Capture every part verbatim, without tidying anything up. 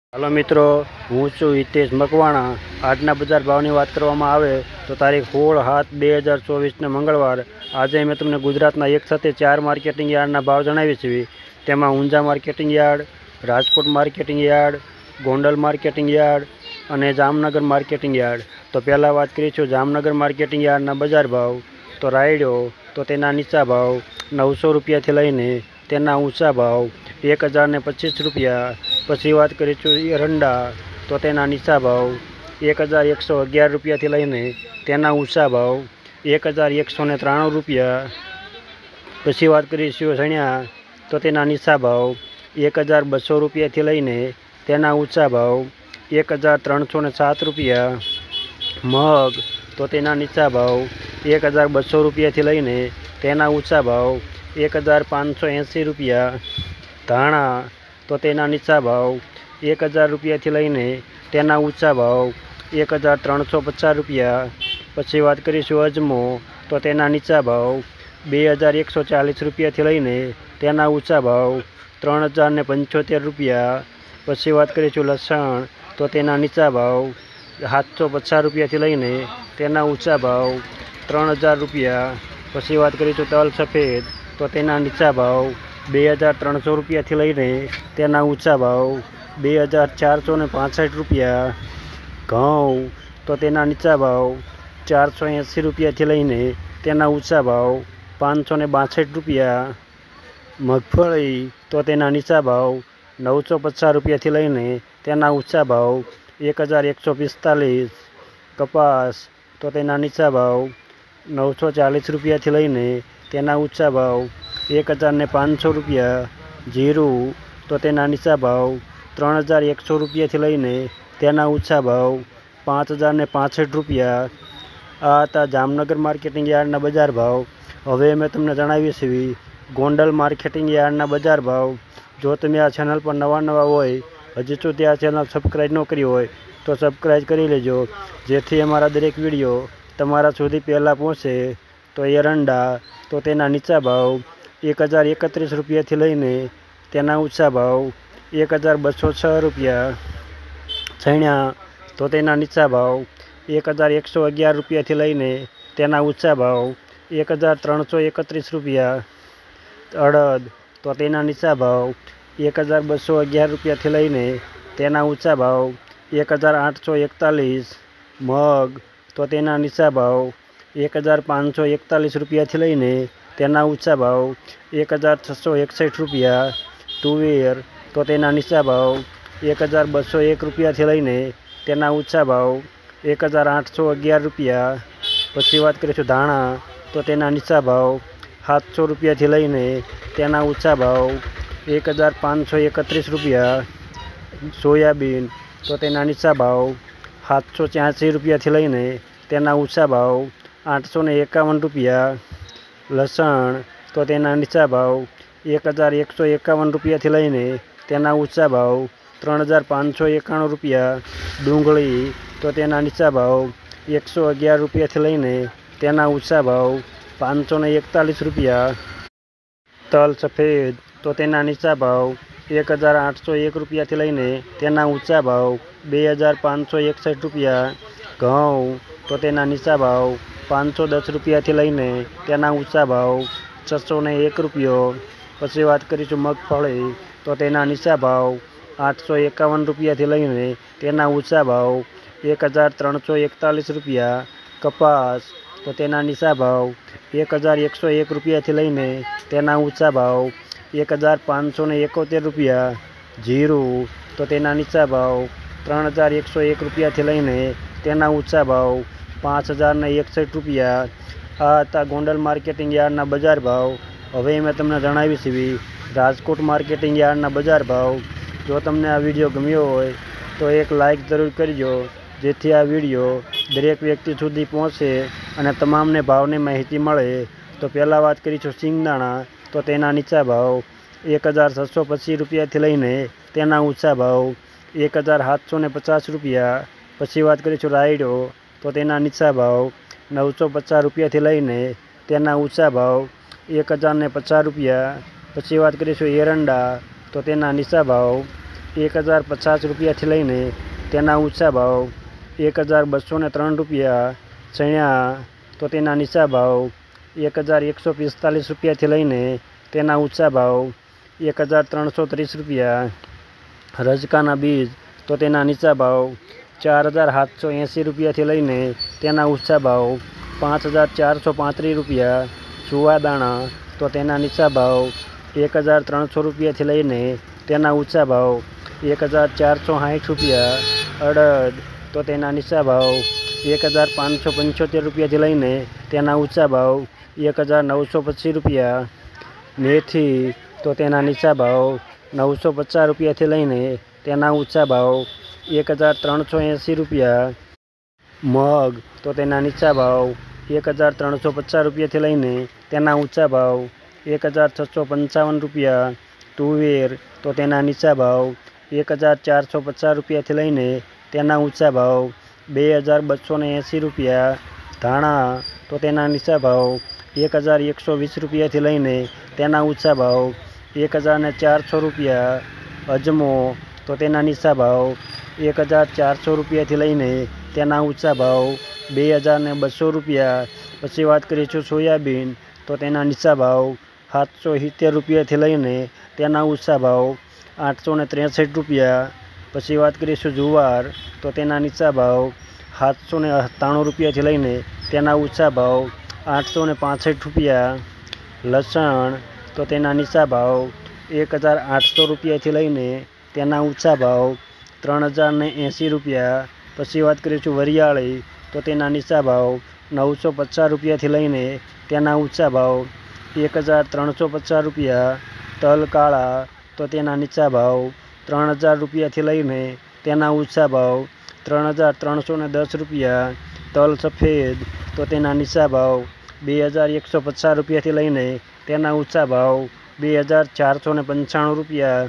Hello मित्रों, हूँ छूँ हितेश मकवाणा। आजना बजार भावनी बात करवामां आवे तो तारीख सोल सात बे हज़ार चौबीस ने मंगलवार आज मैं तमने गुजरातना एक साथे चार मार्केटिंग यार्डना भाव जणावीश। तेमां Unjha marketing yard, Rajkot marketing yard, Gondal marketing yard अने जामनगर मार्केटिंग यार्ड। तो पहला बात करीशुं जामनगर मार्केटिंग यार्डना बजार भाव। तो रायडो तो तेना नीचा भाव नौ सौ रुपया थी लईने तेना ऊँचा भाव एक हज़ार ने पच्चीस रुपया। पछी बात करीशुं एरंडा तो तेना नीचा भाव एक हज़ार एक सौ अगियार रुपया थी लईने तेना ऊँचा भाव एक हज़ार एक सौ ने त्राणु रुपया। पछी बात करीशुं चणिया तो तेना नीचा भाव एक हज़ार बसो रुपया थी लईने तेना ऊँचा भाव एक हज़ार त्रण सौ ने सात रुपया। मग तो तेना नीचा भाव एक हज़ार बसो रुपया थी लईने तेना ऊँचा भाव एक हज़ार पाँच सौ एंसी रुपया। धाणा तो तेना नीचा भाव एक हज़ार रुपया थी लईने तेना ऊँचा भाव एक हज़ार त्रण सौ पचास रुपया। पछी बात करीशुं अजमो तो तेना नीचा भाव बे हज़ार एक सौ चालीस रुपया थी लईने तेना ऊँचा भाव त्रण हज़ार ने पंचोतेर रुपया। पछी बात करीशुं लसण तो तेना नीचा भाव सात सौ पचास रुपया थी लईने तेना ऊँचा भाव त्रण हज़ार रुपया। पछी बात करीशुं तल सफेद तो तेना नीचा भाव बे हज़ार त्रण सौ रुपया थी लईने तेना ऊँचा भाव बे हज़ार चार सौ ने पांसठ रुपया। घऊं तो तेना नीचा भाव चार सौ एंसी रुपया थी लईने तेना ऊँचा भाव पाँच सौ ने बासठ रुपया। मगफળી तो तेना नीचा भाव नौ सौ पचास रुपया थी लईने तेना ऊँचा भाव एक हज़ार एक सौ पिस्तालीस। कपास तो तेना नीचा भाव नौ सौ चालीस रुपया थी लईने तेना ऊँचा भाव एक हज़ार ने पाँच सौ रुपया। जीरु तो तेना नीचा भाव त्रण हज़ार एक सौ रुपया थी लईने तेना ऊँचा भाव पाँच हज़ार ने पांसठ रुपया। आ हता जामनगर मार्केटिंग यार्डना बजार भाव। हवे मैं तमने जणावीश गोंडल मार्केटिंग यार्डना बजार भाव। जो तमे आ चेनल पर नवा नवा होय, हजी सुधी आ चेनल सब्सक्राइब न करी होय तो सब्सक्राइब करी लेजो, जेथी अमारा दरेक विडियो तमारा सुधी पहला पहोंचे। तो एरंडा तो तेना नीचा भाव एक हज़ार एकत्रीस रुपया थी लईने तेना ऊँचा भाव एक हज़ार बसो छह रुपया। चणिया तो तेना नीचा भाव एक हज़ार एक सौ अगियार रुपया थी लईने तेना ऊँचा भाव एक हज़ार त्रण सौ एकत्रीस रुपया। अड़द तो तेना नीचा भाव एक हज़ार बसो अगियार रुपया थी लईने तेना ऊँचा भाव एक हज़ार आठ सौ एकतालीस। मग तो तेना नीचा भाव एक हज़ार पाँच सौ एकतालीस रुपया थी लईने तेना ऊँचा भाव एक हज़ार छसो एकसठ रुपया। तुवेर तो तेना नीचा भाव एक हज़ार बसो एक रुपया थी लईने तेना ऊँचा भाव एक हज़ार आठ सौ अगियार रुपया। पछी बात करीशुं धाणा तो तेना नीचा भाव सात सौ रुपया थी लईने तेना ऊँचा भाव एक हज़ार पाँच सौ एकत्रीस रुपया। सोयाबीन तो तेना नीचा भाव सात सौ छियासी रुपया थी लईने तेना ऊँचा भाव आठ सौ ने एकावन रुपया। लसण तो तेना नीचा भाव एक हज़ार एक सौ एकावन रुपया थी लईने तेना ऊँचा भाव त्रण हज़ार पाँच सौ एकाणु रुपया। डूंगળી तो तेना नीचा भाव एक सौ अगियार रुपया थी लईने तेना ऊँचा भाव पाँच सौ ने एकतालीस रुपया। तल सफेद तो तेना नीचा भाव एक हज़ार आठ सौ एक रुपया थी लईने तेना ऊँचा भाव बे हज़ार पाँच सौ एकसठ रुपया। घऊं तो तेना नीचा भाव पाँच सौ दस रुपया थी लईने तेना ऊँचा भाव छसो ने एक रुपयो। पछी बात करीशुं मगफળી तो तेना नीचा भाव आठ सौ एकावन रुपया थी लईने तेना ऊँचा भाव एक हज़ार त्रण सौ एकतालीस रुपया। कपास तो तेना नीचा भाव एक हज़ार एक सौ एक रुपया थी लईने तेना ऊँचा भाव एक हज़ार पाँच सौ ने एकोतेर रुपया। जीरु तो तेना नीचा भाव त्रण हज़ार एक सौ एक रुपया थी लईने तेना ऊँचा भाव पाँच हज़ार ने एकसठ रुपया। आ हता गोंडल मार्केटिंग यार्डना बजार भाव। हवे मैं तमने जणावीश राजकोट मार्केटिंग यार्डना बजार भाव। जो तमने आ विडियो गम्यो होय तो एक लाइक जरूर करजो, जेथी आ विडियो दरेक व्यक्ति सुधी पहोंचे अने तमामने भावनी माहिती मळे। तो पहला बात करीशुं सींगदाणा तो तेना नीचा भाव एक हज़ार छसो पच्चीस रुपया थी लईने तेना ऊँचा भाव एक हज़ार सात सौ ने पचास रुपया। पछी बात करीशुं रायडो तो तेना नीचा भाव नौ सौ पचास रुपया थी लईने तेना ऊँचा भाव एक हज़ार ने पचास रुपया। पछी बात करीशुं एरंडा तो तेना नीचा भाव એક હજાર પચાસ રૂપિયાથી લઈને તેના ઊંચા ભાવ એક હજાર બસો ને ત્રણ રૂપિયા. ચણ્યા તો તેના નીચા ભાવ એક હજાર એકસો પિસ્તાલીસ રૂપિયાથી લઈને તેના ઊંચા ભાવ એક હજાર ત્રણસો ત્રીસ રૂપિયા. રજકાના બીજ તો તેના નીચા ભાવ ચાર હજાર સાતસો એંસી રૂપિયાથી લઈને તેના ઊંચા ભાવ પાંચ હજાર ચારસો પાંત્રીસ રૂપિયા. જુવાદાણા તો તેના નીચા ભાવ એક હજાર ત્રણસો રૂપિયાથી લઈને તેના ઊંચા ભાવ એક હજાર ચારસો સાઠ રૂપિયા. અડદ તો તેના નીચા ભાવ એક હજાર પાંચસો પંચોતેર રૂપિયાથી લઈને તેના ઊંચા ભાવ એક હજાર નવસો પચીસ રૂપિયા. મેથી તો તેના નીચા ભાવ નવસો પચાસ રૂપિયાથી લઈને તેના ઊંચા ભાવ એક હજાર ત્રણસો એંસી રૂપિયા. મગ તો તેના નીચા ભાવ એક હજાર ત્રણસો પચાસ રૂપિયાથી લઈને તેના ઊંચા ભાવ એક હજાર છસો પંચાવન રૂપિયા. તુવેર તો તેના નીચા ભાવ એક હજાર ચારસો પચાસ રૂપિયાથી લઈને તેના ઊંચા ભાવ બે હજાર બસો ને એંસી રૂપિયા. ધાણા તો તેના નીચા ભાવ એક હજાર એકસો વીસ રૂપિયાથી લઈને તેના ઊંચા ભાવ એક હજાર ને ચારસો રૂપિયા. અજમો તો તેના નીચા ભાવ એક હજાર ચારસો રૂપિયાથી લઈને તેના ઊંચા ભાવ બે હજાર ને બસો રૂપિયા. પછી વાત કરીશું સોયાબીન તો તેના નીચા ભાવ સાતસો સિત્તેર રૂપિયાથી લઈને તેના ઊંચા ભાવ આઠસો ને ત્રેસઠ રૂપિયા. પછી વાત કરીશું જુવાર તો તેના નીચા ભાવ સાતસો ને સત્તાણું રૂપિયાથી લઈને તેના ઊંચા ભાવ આઠસો ને પાસઠ રૂપિયા. લસણ તો તેના નીચા ભાવ એક હજાર આઠસો રૂપિયાથી લઈને તેના ઊંચા ભાવ ત્રણ હજાર ને એંસી રૂપિયા. પછી વાત કરીશું વરિયાળી તો તેના નીચા ભાવ નવસો પચાસ રૂપિયાથી લઈને તેના ઊંચા ભાવ એક હજાર ત્રણસો પચાસ રૂપિયા. તલ કાળા તો તેના નીચા ભાવ ત્રણ હજાર રૂપિયાથી લઈને તેના ઊંચા ભાવ ત્રણ હજાર ત્રણસો ને દસ રૂપિયા. તલ સફેદ તો તેના નીચા ભાવ બે હજાર એકસો પચાસ રૂપિયાથી લઈને તેના ઊંચા ભાવ બે હજાર ચારસો ને પંચાણું રૂપિયા.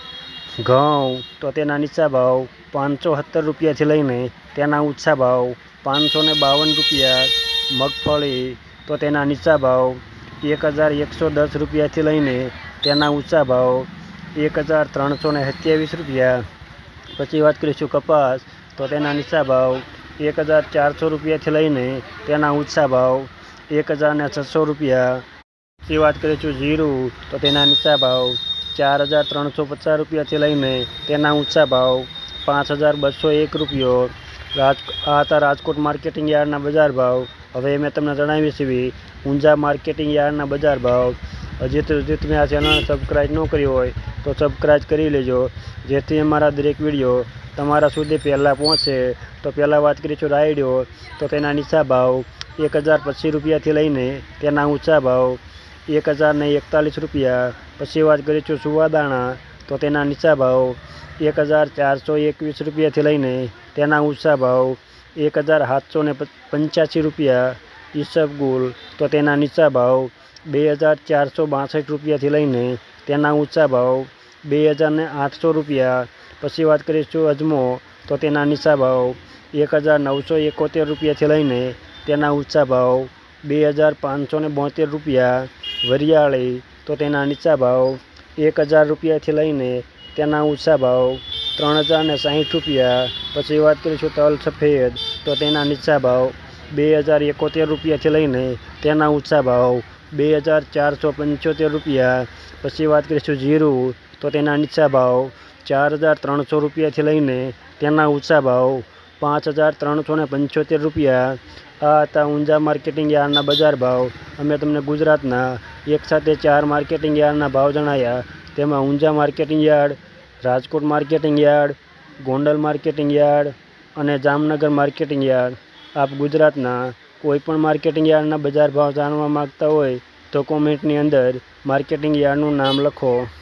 ઘઉં તો તેના નીચા ભાવ પાંચસો સત્તર રૂપિયાથી લઈને તેના ઊંચા ભાવ પાંચસો ને બાવન રૂપિયા. મગફળી તો તેના નીચા ભાવ એક હજાર એકસો દસ રૂપિયાથી લઈને તેના ઊંચા ભાવ એક હજાર ત્રણસો ને સત્યાવીસ રૂપિયા. પછી વાત કરીશું કપાસ તો તેના નીચા ભાવ એક હજાર ચારસો રૂપિયાથી લઈને તેના ઊંચા ભાવ એક હજાર ને છસો રૂપિયા. પછી વાત કરીશું જીરું તો તેના નીચા ભાવ ચાર હજાર ત્રણસો પચાસ રૂપિયાથી લઈને તેના ઊંચા ભાવ પાંચ હજાર બસો એક રૂપિયો. રાજ આ હતા રાજકોટ માર્કેટિંગ યાર્ડના બજાર ભાવ. હવે મેં તમને જણાવી છે ઊંઝા માર્કેટિંગ યાર્ડના બજાર ભાવ. હજી સુધી તમે આ ચેનલ સબસ્ક્રાઈબ ન કરી હોય તો સબસ્ક્રાઈબ કરી લેજો, જેથી અમારા દરેક વિડીયો તમારા સુધી પહેલાં પહોંચે. તો પહેલાં વાત કરીશું રાયડો તો તેના નીચા ભાવ એક હજાર પચીસ રૂપિયાથી લઈને તેના ઊંચા ભાવ એક હજાર ને એકતાલીસ રૂપિયા. પછી વાત કરીશું સુવાદાણા તો તેના નીચા ભાવ એક હજાર ચારસો એકવીસ રૂપિયાથી લઈને તેના ઊંચા ભાવ એક હજાર સાતસો ને પંચ્યાસી રૂપિયા. ઈસબગુલ તો તેના નીચા ભાવ બે હજાર ચારસો બાસઠ રૂપિયાથી લઈને તેના ઊંચા ભાવ બે હજાર ને આઠસો રૂપિયા. પછી વાત કરીશું અજમો તો તેના નીચા ભાવ એક હજાર નવસો એકોતેર રૂપિયાથી લઈને તેના ઊંચા ભાવ બે હજાર પાંચસો ને બોતેર રૂપિયા. વરિયાળી તો તેના નીચા ભાવ એક હજાર રૂપિયાથી લઈને તેના ઊંચા ભાવ ત્રણ હજાર ને સાહીઠ રૂપિયા. પછી વાત કરીશું તલ સફેદ તો તેના નીચા ભાવ બે હજાર એકોતેર રૂપિયાથી લઈને તેના ઊંચા ભાવ બે હજાર ચારસો પંચોતેર રૂપિયા. પછી વાત કરીશું જીરું તો તેના નીચા ભાવ ચાર હજાર ત્રણસો રૂપિયાથી લઈને તેના ઊંચા ભાવ પાંચ હજાર ત્રણસો ને પંચોતેર રૂપિયા. આ હતા ઊંઝા માર્કેટિંગ યાર્ડના બજાર ભાવ. અમે તમને ગુજરાતના એક સાથે ચાર માર્કેટિંગ યાર્ડના ભાવ જણાવ્યા. તેમાં Unjha marketing yard, Rajkot marketing yard, Gondal marketing yard અને જામનગર માર્કેટિંગ યાર્ડ. આપ ગુજરાતના કોઈપણ માર્કેટિંગ યાર્ડના બજાર ભાવ જાણવા માગતા હોય તો કોમેન્ટની અંદર માર્કેટિંગ યાર્ડનું નામ લખો.